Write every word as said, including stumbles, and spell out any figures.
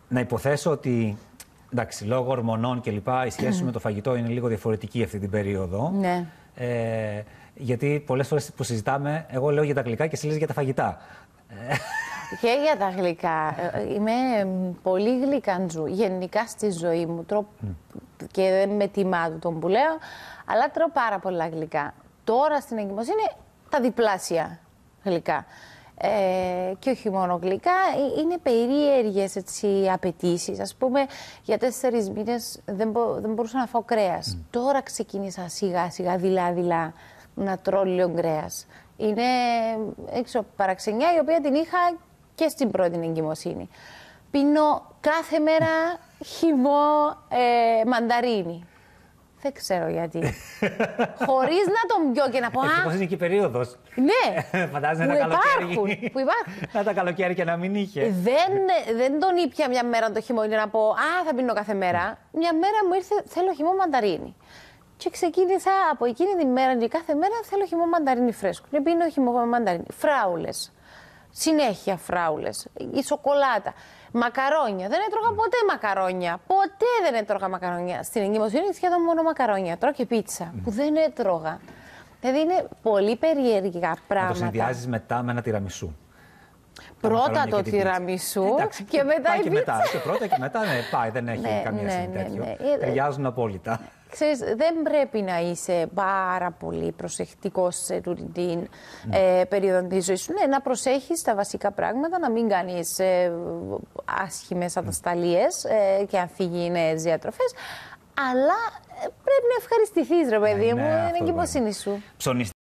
να υποθέσω ότι, εντάξει, λόγω ορμονών κλπ. Η σχέση σου με το φαγητό είναι λίγο διαφορετική αυτή την περίοδο. Ναι. Ε, γιατί πολλές φορές που συζητάμε, εγώ λέω για τα γλυκά και εσύ λες για τα φαγητά. Και για τα γλυκά. Είμαι πολύ γλυκαντζού. Γενικά στη ζωή μου. Τρώω mm. και δεν με τιμά του τον που λέω, αλλά τρώω πάρα πολλά γλυκά. Τώρα στην εγκυμοσύνη τα διπλάσια γλυκά. Ε, και όχι μόνο γλυκά, είναι περίεργες απαιτήσεις. Ας πούμε, για τέσσερις μήνες δεν, μπο, δεν μπορούσα να φάω κρέας. Mm. Τώρα ξεκίνησα σιγά σιγά, δειλά-δειλά, να τρώω λίγο κρέας. Είναι έξω παραξενιά η οποία την είχα και στην πρώτη εγκυμοσύνη. Πίνω κάθε μέρα χυμό ε, μανταρίνι. Δεν ξέρω γιατί. Χωρίς να τον πιω και να πω. Ευτυχώς είναι και η περίοδος. Ναι, φαντάζεσαι που, ένα υπάρχουν, καλοκαίρι. που υπάρχουν. Να τα καλοκαίρια να μην είχε. Δεν, δεν τον ήπια μια μέρα το χυμό για να πω α, θα πίνω κάθε μέρα. Μια μέρα μου ήρθε, θέλω χυμό μανταρίνι. Και ξεκίνησα από εκείνη τη μέρα και κάθε μέρα θέλω χυμό μανταρίνι φρέσκο. Και πίνω χυμό μανταρίνι. Φράουλες. Συνέχεια φράουλες. Η σοκολάτα. Μακαρόνια. Δεν έτρωγα ποτέ μακαρόνια. Ποτέ δεν έτρωγα μακαρόνια. Στην εγκυμοσύνη σχεδόν μόνο μακαρόνια. Τρώω και πίτσα. Mm. Που δεν έτρωγα. Δηλαδή είναι πολύ περίεργα πράγματα. Να το συνδυάζεις μετά με ένα τυραμισού. Πρώτα το τυραμισού Εντάξει, και μετά η και πίτσα. μετά. Και πρώτα και μετά, ναι, πάει, δεν έχει ναι, καμία ναι, σχέση ναι, τέτοιο. ναι. Ταιριάζουν απόλυτα. Ξέρεις, δεν πρέπει να είσαι πάρα πολύ προσεκτικός σε τούτη την ναι. ε, περίοδο της ζωής σου. Ναι, να προσέχεις τα βασικά πράγματα, να μην κάνεις ε, άσχημες ατασταλίες ε, και ανθυγιεινές διατροφές, αλλά ε, πρέπει να ευχαριστηθείς, ρε παιδί μου, είναι εγκυμοσύνη σου.